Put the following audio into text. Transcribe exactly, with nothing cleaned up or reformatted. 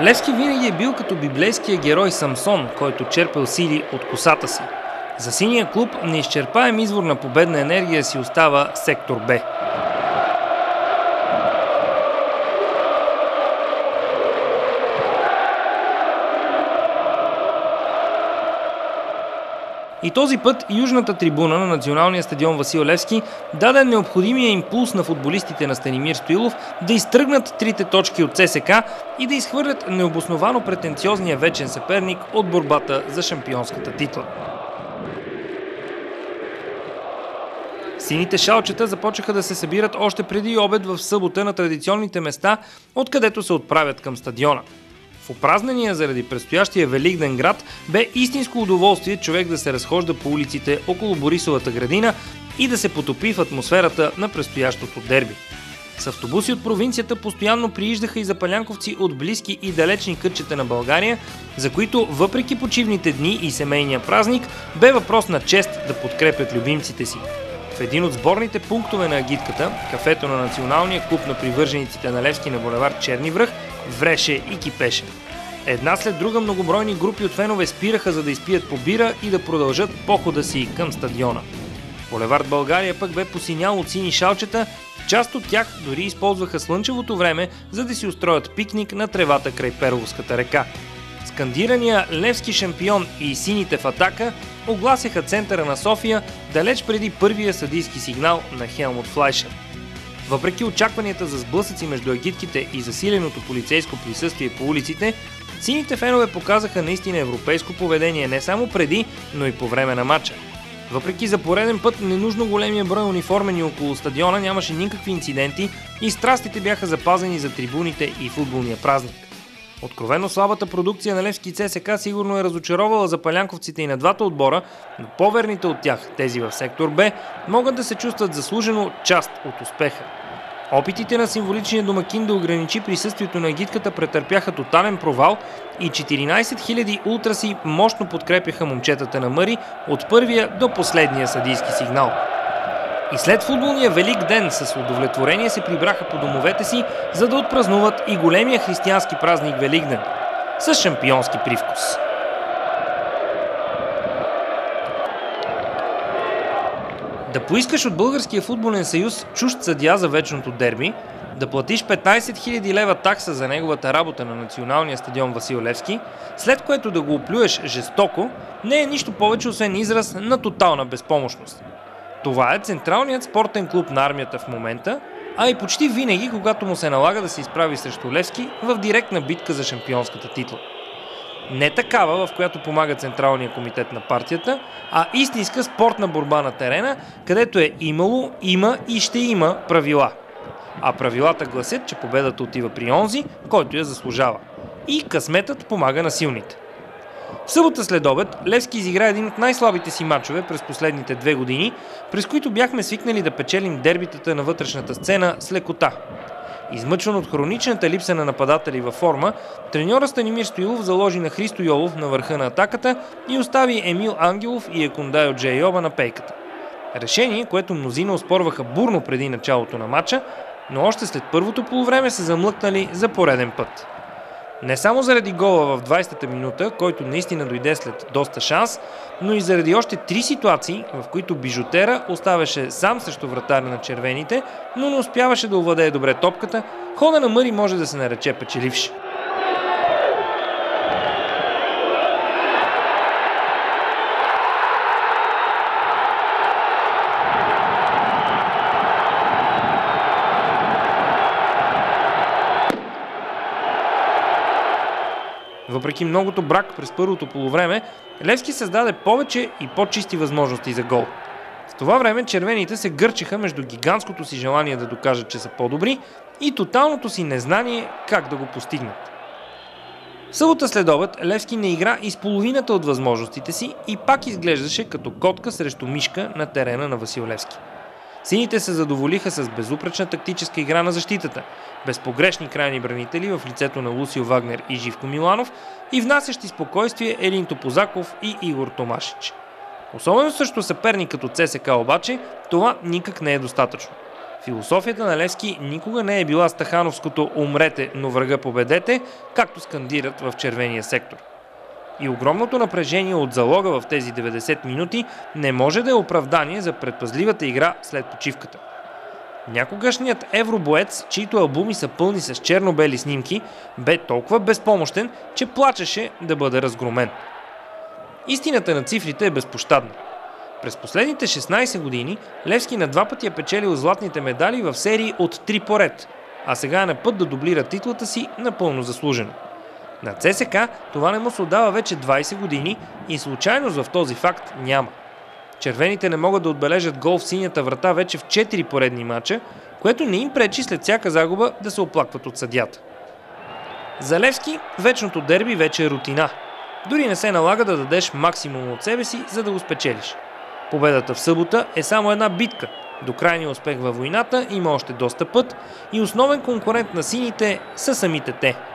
Левски винаги е бил като библейския герой Самсон, който черпел сили от косата си. За синия клуб неизчерпаем извор на победна енергия си остава сектор Б. И този път южната трибуна на националния стадион Васил Левски даде необходимия импулс на футболистите на Станимир Стоилов да изтръгнат трите точки от ЦСКА и да изхвърлят необосновано претенциозния вечен съперник от борбата за шампионската титла. Сините шалчета започнаха да се събират още преди обед в събота на традиционните места, откъдето се отправят към стадиона. В опразнения заради предстоящия Великден град бе истинско удоволствие човек да се разхожда по улиците около Борисовата градина и да се потопи в атмосферата на предстоящото дерби. С автобуси от провинцията постоянно прииждаха и запалянковци от близки и далечни кътчета на България, за които въпреки почивните дни и семейния празник бе въпрос на чест да подкрепят любимците си. В един от сборните пунктове на агитката, кафето на националния клуб на привържениците на Левски на булевард Черни връх, вреше и кипеше. Една след друга многобройни групи от фенове спираха, за да изпият по бира и да продължат похода си към стадиона. Булевард България пък бе посинял от сини шалчета, част от тях дори използваха слънчевото време, за да си устроят пикник на тревата край Перовската река. Скандирания Левски шампион и сините в атака огласяха центъра на София далеч преди първия съдийски сигнал на Хелмут Флайшер. Въпреки очакванията за сблъсъци между агитките и засиленото полицейско присъствие по улиците, сините фенове показаха наистина европейско поведение не само преди, но и по време на матча. Въпреки за пореден път ненужно големия брой униформени около стадиона, нямаше никакви инциденти и страстите бяха запазени за трибуните и футболния празник. Откровено слабата продукция на Левски и ЦСКА сигурно е разочаровала запалянковците и на двата отбора, но по-верните от тях, тези в сектор Б, могат да се чувстват заслужено част от успеха. Опитите на символичния домакин да ограничи присъствието на агитката претърпяха тотален провал и четиринайсет хиляди ултраси мощно подкрепяха момчетата на Мъри от първия до последния съдийски сигнал. И след футболния Велик ден с удовлетворение се прибраха по домовете си, за да отпразнуват и големия християнски празник Великден с шампионски привкус. Да поискаш от Българския футболен съюз чужд съдия за вечното дерби, да платиш петнайсет хиляди лева такса за неговата работа на националния стадион Васил Левски, след което да го оплюеш жестоко, не е нищо повече освен израз на тотална безпомощност. Това е централният спортен клуб на армията в момента, а и почти винаги, когато му се налага да се изправи срещу Левски в директна битка за шампионската титла. Не такава, в която помага Централния комитет на партията, а истинска спортна борба на терена, където е имало, има и ще има правила. А правилата гласят, че победата отива при онзи, който я заслужава. И късметът помага на силните. В събота след обед Левски изигра един от най-слабите си мачове през последните две години, през които бяхме свикнали да печелим дербитата на вътрешната сцена с лекота. Измъчван от хроничната липса на нападатели във форма, треньорът Станимир Стоилов заложи на Христо Йолов на върха на атаката и остави Емил Ангелов и Екундайо Джейоба на пейката. Решение, което мнозина оспорваха бурно преди началото на матча, но още след първото полувреме се замлъкнали за пореден път. Не само заради гола в двайсета минута, който наистина дойде след доста шанс, но и заради още три ситуации, в които Бижутера оставаше сам срещу вратаря на червените, но не успяваше да овладее добре топката, хода на Мъри може да се нарече печеливш. Въпреки многото брак през първото полувреме, Левски създаде повече и по-чисти възможности за гол. В това време червените се гърчеха между гигантското си желание да докажат, че са по-добри и тоталното си незнание как да го постигнат. В събота след обед Левски не игра и с половината от възможностите си и пак изглеждаше като котка срещу мишка на терена на Васил Левски. Сините се задоволиха с безупречна тактическа игра на защитата, безпогрешни крайни бранители в лицето на Лусио Вагнер и Живко Миланов и внасящи спокойствие Елин Топозаков и Игор Томашич. Особено срещу съперник като ЦСКА обаче, това никак не е достатъчно. Философията на Левски никога не е била стахановското "умрете, но врага победете", както скандират в червения сектор. И огромното напрежение от залога в тези деветдесет минути не може да е оправдание за предпазливата игра след почивката. Някогашният евробоец, чието албуми са пълни с черно-бели снимки, бе толкова безпомощен, че плачеше да бъде разгромен. Истината на цифрите е безпощадна. През последните шестнадесет години Левски на два пъти е печелил златните медали в серии от три поред, а сега е на път да дублира титлата си напълно заслужено. На ЦСКА това не му се отдава вече двадесет години и случайност в този факт няма. Червените не могат да отбележат гол в синята врата вече в четири поредни мача, което не им пречи след всяка загуба да се оплакват от съдията. За Левски вечното дерби вече е рутина. Дори не се налага да дадеш максимум от себе си, за да го спечелиш. Победата в събота е само една битка. До крайния успех във войната има още доста път и основен конкурент на сините са самите те.